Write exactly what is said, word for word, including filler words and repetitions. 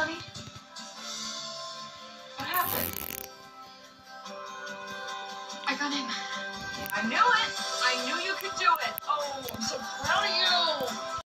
honey? What happened? I got in. I knew it! I knew you could do it! Oh, I'm so proud of you!